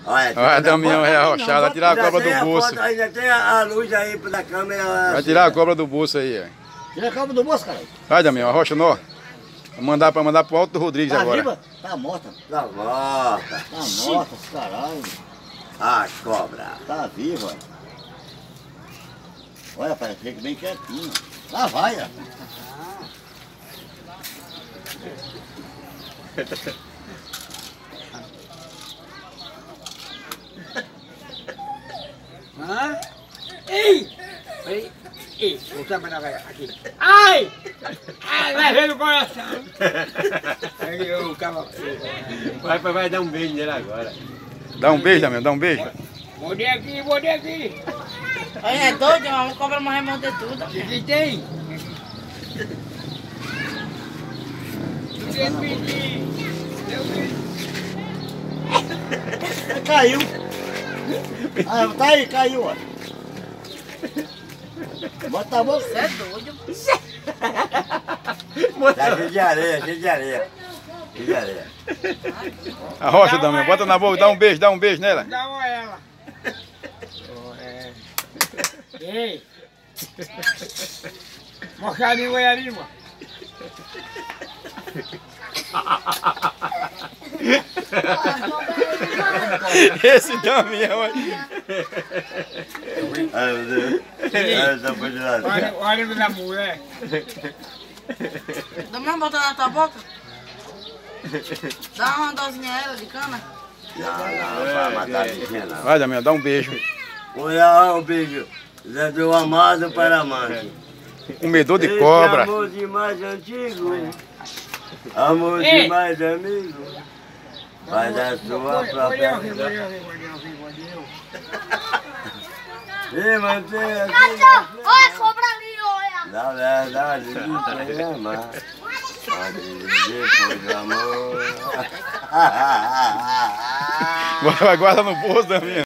Olha, Damião é arrochado, vai tirar a cobra do bolso. Ainda tem a luz aí da câmera. Vai tirar a cobra do bolso aí, ó. Tira a cobra do bolso, cara. Vai, Damião, arrocha nó. Vou mandar pro Alto do Rodrigues Tá agora. viva? Tá morta. Tá morta. Tá morta, caralho. A cobra. Tá viva. Olha, pai, fica bem quietinho. Lá vai, ó. Hã? Ei! Ei! Ei! Vou trabalhar aqui. Ai! Ai, vai ver no coração! Aí o cavalo. Vai dar um beijo nele agora. Dá um beijo, Damião, dá um beijo. Mordei aqui, mordei aqui! Aí é doido, uma cobra morre morder tudo. O que tem? Não tem pedir. Caiu. Ah, tá aí, caiu, ó. Bota a boca. Você é doido. Tá cheio de areia, cheio de areia. Cheio de areia. Arrocha, Damião, bota na boca, dá um beijo nela. Dá uma ela. Ei! Moscadinho Goiarima. Esse Damião aí. Ai, meu Deus. Essa foi de lado. Olha da mulher. Dá mais botar na tua boca? Dá uma dosinha a ela de cana. Não, vai matar a bichinha, não. Vai, Damião, dá um beijo. Olha o beijo. Zé do amado para amante. Comedor de Esse cobra. amor de mais antigo. Amor de Ei. mais amigo. Faz a sua própria. E manter a sua. Olha a cobra ali, olha. Na verdade, me amar. Depois do amor. Guarda no bolso, Damião.